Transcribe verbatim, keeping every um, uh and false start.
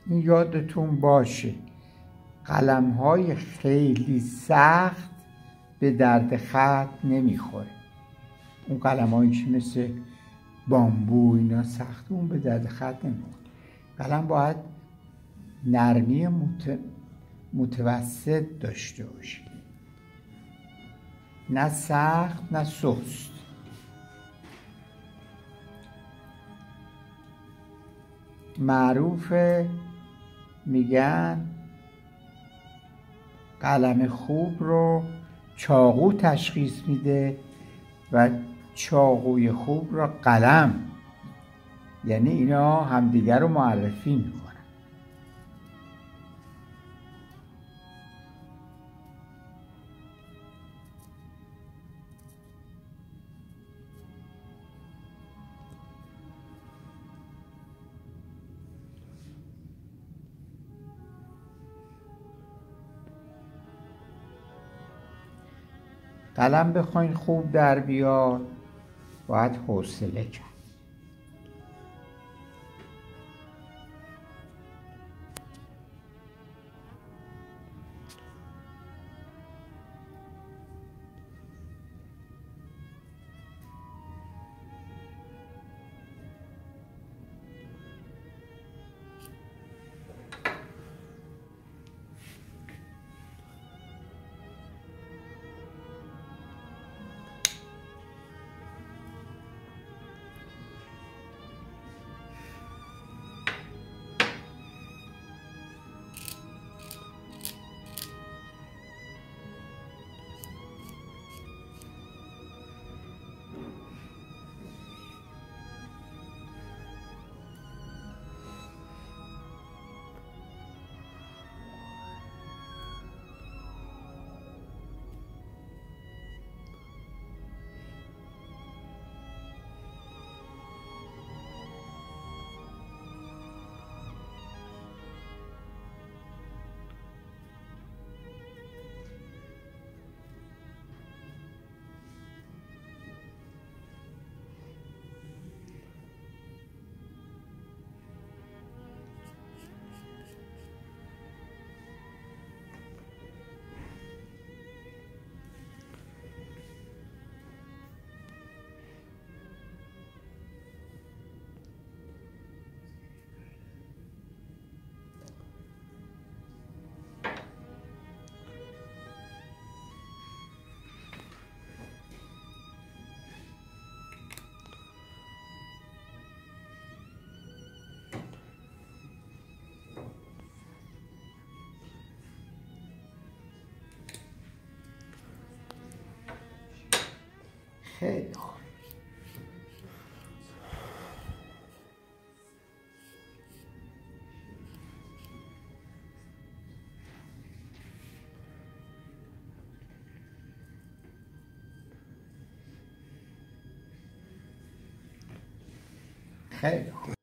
این یادتون باشه قلم های خیلی سخت به درد خط نمیخوره. اون قلم هایی که مثل بامبو اینا سخت، اون به درد خط نمیخوره. قلم باید نرمی مت... متوسط داشته باشه، نه سخت نه سست. معروفه میگن قلم خوب رو چاقو تشخیص میده و چاقوی خوب را قلم، یعنی اینا همدیگر رو معرفی میکنن. قلم بخواین خوب در بیاد باید حوصله کرد. خیلی خوب. خیلی خوب.